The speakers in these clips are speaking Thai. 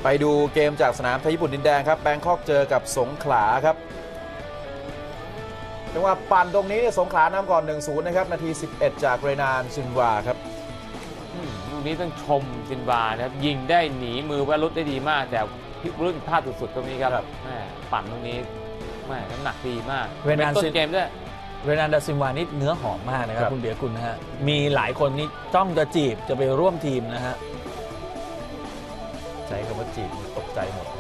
ไปดูเกมจากสนามไทยญี่ปุ่นดินแดงครับแบงคอกเจอกับสงขลาครับจังหวะปั่นตรงนี้สงขลานำก่อน 1-0 นะครับนาที 11 จากเรนานซินวาครับลูกนี้ต้องชมซินวานะครับยิงได้หนีมือวรุษได้ดีมากแต่รุ่นพลาดสุดๆตรงนี้ครับปั่นตรงนี้น้ำหนักดีมากเรนานต้นเกมด้วยเรนันดาซินวานี่เนื้อหอมมากนะครับคุณเบียร์กุลนะฮะมีหลายคนนี่ต้องจะจีบจะไปร่วมทีมนะฮะใช้คำว่าจีบตกใจหมด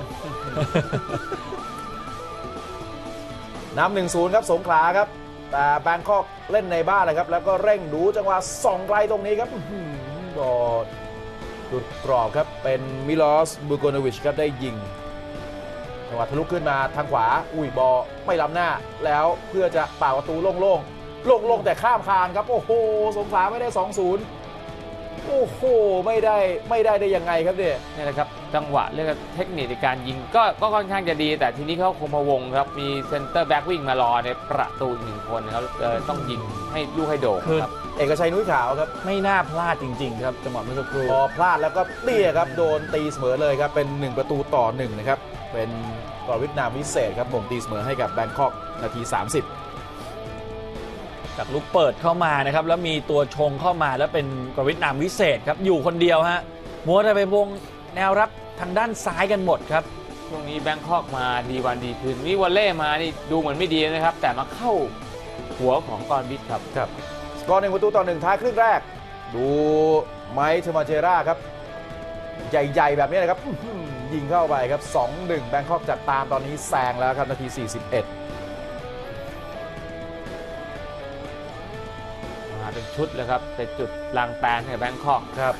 นำ 1-0 ครับสงขลาครับแต่แบงคอกเล่นในบ้านเลยครับแล้วก็เร่งดูจังหวะส่องไกลตรงนี้ครับบอลหลุดกรอบครับเป็นมิลอสบูโกโนวิชครับได้ยิงจังหวะทะลุขึ้นมาทางขวาบอลไม่ล้ำหน้าแล้วเพื่อจะป่าประตูโล่งแต่ข้ามคานครับโอ้โหสงขลาไม่ได้ 2-0 โอ้โหไม่ได้ยังไงครับเนี่ยนี่แหละครับจังหวะเรื่องเทคนิคในการยิงก็ค่อนข้างจะดีแต่ทีนี้เขาคงพะวงครับมีเซนเตอร์แบ็กวิ่งมารอในประตูอีก1 คนนะครับต้องยิงให้ลูกให้โด่งครับเอกชัยนุ้ยขาวครับไม่น่าพลาดจริงๆครับจังหวะเมื่อสักครู่พอพลาดแล้วก็เตี้ยครับโดนตีเสมอเลยครับเป็น1-1นะครับเป็นกรวิทนามวิเศษครับบ่งตีเสมอให้กับแบงคอกนาที 30 จากลูกเปิดเข้ามานะครับแล้วมีตัวชงเข้ามาแล้วเป็นกรวิทนามวิเศษครับอยู่คนเดียวฮะมัวแต่ไปวงแนวรับทางด้านซ้ายกันหมดครับช่วงนี้แบงคอกมาดีวันดีคืนนี่วอลเล่มานี่ดูเหมือนไม่ดีนะครับแต่มาเข้าหัวของกรวิทครับสกอร์1-1ท้ายครึ่งแรกดูไมค์เทมาเจราครับใหญ่ๆแบบนี้นะครับยิงเข้าไปครับ 2-1 แบงคอกจัดตามตอนนี้แซงแล้วครับนาที 41 เป็นชุดเลยครับเป็นจุดลางแปนให้แบงคอกครับ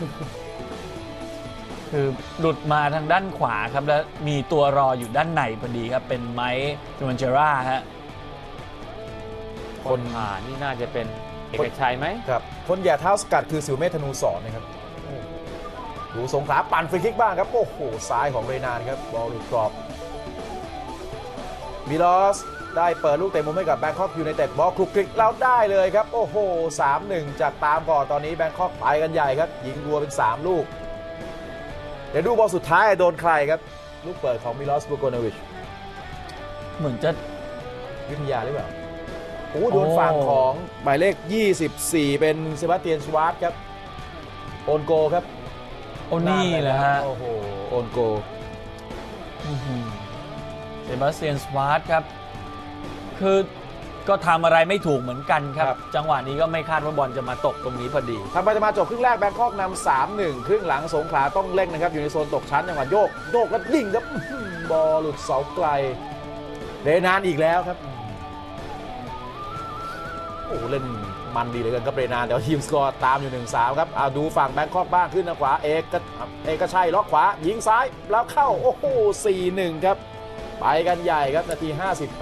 คือหลุดมาทางด้านขวาครับแล้วมีตัวรออยู่ด้านในพอดีครับเป็นไมค์เทมันเจราฮะคนผ่านนี่น่าจะเป็นเอกชัยไหมครับคนแย่เท้าสกัดคือสิวเมธนูสอนนะครับดูสงขลาปั่นฟรีคิกบ้างครับโอ้โหซ้ายของเรนานครับบอลหลุดกรอบมิลอสได้เปิดลูกเตะมุมให้กับแบงคอกยูไนเต็ดบอลคลุกคลิกแล้วได้เลยครับโอ้โห 3-1 จากตามก่อนตอนนี้แบงคอกไปกันใหญ่ครับยิงรัวเป็น3ลูกเดี๋ยวดูบอลสุดท้ายโดนใครครับลูกเปิดของมิลอสบูโกโนวิชเหมือนจะวิทยาหรือเปล่าโอ้โดนฝั่งของหมายเลข24เป็นเซบาสเตียนชวาร์ตครับโอนโกครับโอ้นี่แหละฮะโอ้โหโอนโกเซบาสเตียนชวาร์ตครับคือก็ทำอะไรไม่ถูกเหมือนกันครับจังหวะนี้ก็ไม่คาดว่าบอลจะมาตกตรงนี้พอดีทำไปจะมาจบครึ่งแรกแบงคอกนำ 3-1 ครึ่งหลังสงขลาต้องเล่นนะครับอยู่ในโซนตกชั้นจังหวะโยกแล้วยิงครับบอลหลุดเสาไกลเรนานอีกแล้วครับโอ้เล่นมันดีเลยกันครับเรนานเดี๋ยวทีมสกอร์ตามอยู่ 1-3 ครับดูฝั่งแบงคอกบ้างขึ้นทางขวาเอกชัยล็อกขวายิงซ้ายแล้วเข้าโอ้โห 4-1 ครับไปกันใหญ่ครับนาที 58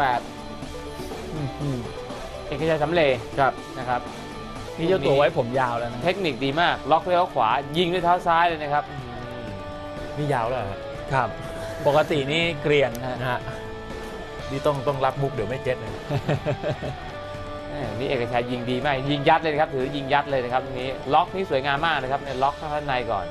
เอกชัยสำเร็จครับนะครับนี่เจ้าตัวไว้ผมยาวแล้วนะเทคนิคดีมากล็อกด้วยเท้าขวายิงด้วยเท้าซ้ายเลยนะครับนี่ยาวแล้วครับปกตินี่เกรียนนะฮะนี่ต้องรับมุกเดี๋ยวไม่เก็ตนะนี่เอกชัยยิงดีมากยิงยัดเลยครับถือยิงยัดเลยนะครับตรงนี้ล็อกนี่สวยงามมากนะครับเนี่ยล็อกข้างในก่อน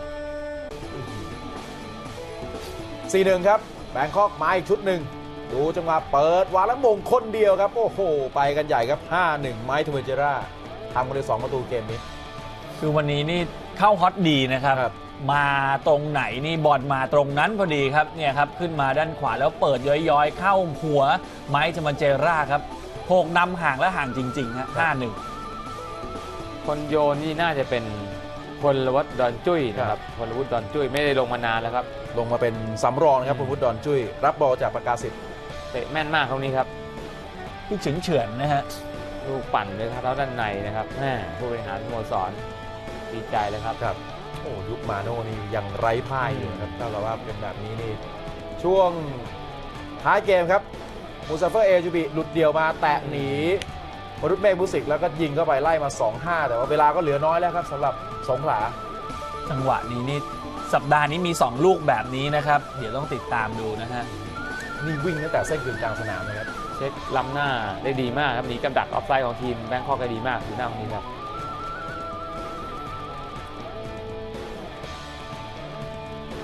4-1 ครับแบงคอกมาอีกชุดหนึ่งดูจังหวะเปิดวางแล้วมงคนเดียวครับโอ้โหไปกันใหญ่ครับ 5-1 ไมค์เทเมเจราทำกันเลย2 ประตูเกมนี้คือวันนี้นี่เข้าฮอตดีนะครับมาตรงไหนนี่บอลมาตรงนั้นพอดีครับเนี่ยครับขึ้นมาด้านขวาแล้วเปิดย้อยๆเข้าหัวไมค์เทเมเจราครับโผกนำห่างและห่างจริงๆฮะ 5-1 คนโยนนี่น่าจะเป็นพลวัฒน์ดอนจุ้ยนะครับพลวุฒิดอนจุ้ยไม่ได้ลงมานานแล้วครับลงมาเป็นสำรองนะครับพลวุฒิดอนจุ้ยรับบอลจากประกาศสิทธิ์เตะแม่นมากตรงนี้ครับลูกเฉือนนะฮะลูกปั่นเลยครับด้านในนะครับผู้บริหารสโมสรดีใจเลยครับโอ้ยุคมาโน่นี่ยังไร้พ่ายอยู่ครับถ้าเราว่าเป็นแบบนี้นี่ช่วงท้ายเกมครับมูซาเฟอร์เอจูบิหลุดเดี่ยวมาแตะหนีวรุษเมฆมุสิกแล้วก็ยิงเข้าไปไล่มา 2-5 แต่ว่าเวลาก็เหลือน้อยแล้วครับสำหรับสงขลาจังหวะนี้นี่สัปดาห์นี้มี2ลูกแบบนี้นะครับเดี๋ยวต้องติดตามดูนะฮะนี่วิ่งตั้งแต่เส้นกึ่งกลางสนามนะครับเช็คล้ำหน้าได้ดีมากครับหนีกำดักออฟไซด์ของทีมแบงคอกได้ดีมากดูหน้าตรงนี้ครับ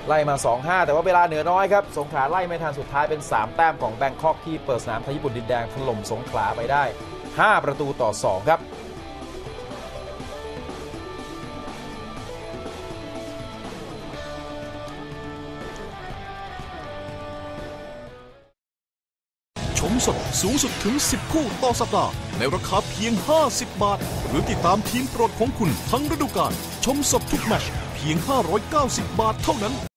ไล่มา 2-5 แต่ว่าเวลาเหนือน้อยครับสงขลาไล่ไม่ทันสุดท้ายเป็น 3 แต้มของแบงคอกที่เปิดสนามไทยญี่ปุ่นดินแดงถล่มสงขลาไปได้ 5-2 ครับชมสดสูงสุดถึง 10 คู่ต่อสัปดาห์ในราคาเพียง 50 บาท หรือติดตามทีมโปรดของคุณทั้งฤดูกาลชมสดทุกแมตช์เพียง 590 บาทเท่านั้น